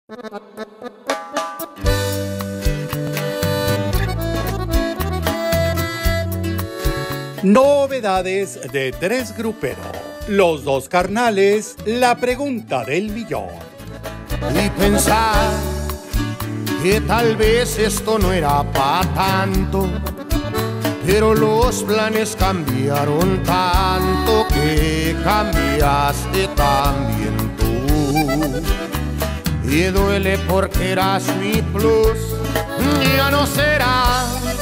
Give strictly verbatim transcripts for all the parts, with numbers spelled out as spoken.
Novedades de Tres Grupero. Los dos carnales, la pregunta del millón. Y pensar que tal vez esto no era pa' tanto, pero los planes cambiaron tanto que cambiaste también tú. Y duele porque eras mi plus, ya no será.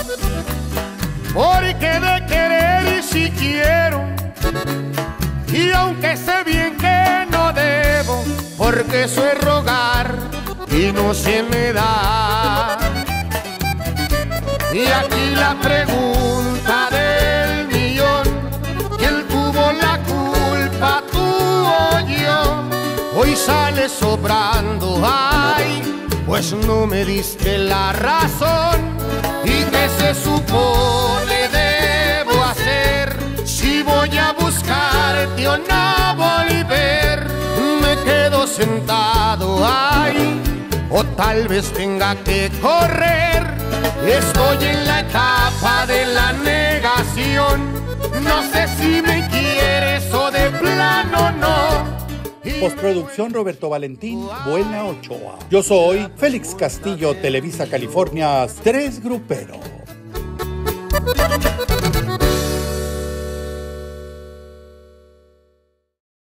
Porque de querer y si quiero, y aunque sé bien que no debo, porque eso es rogar y no se me da. Y aquí la pregunta del millón: ¿quién tuvo la culpa, tú o yo? Hoy sale sobrando, ay, pues no me diste la razón. ¿Y qué se supone debo hacer si voy a buscarte o no volver? Me quedo sentado, ay, o tal vez tenga que correr. Estoy en la etapa de la negación, no sé si me quieres o de plano no. Postproducción Roberto Valentín, Buena Ochoa. Yo soy Félix Castillo, Televisa California, Tres Grupero.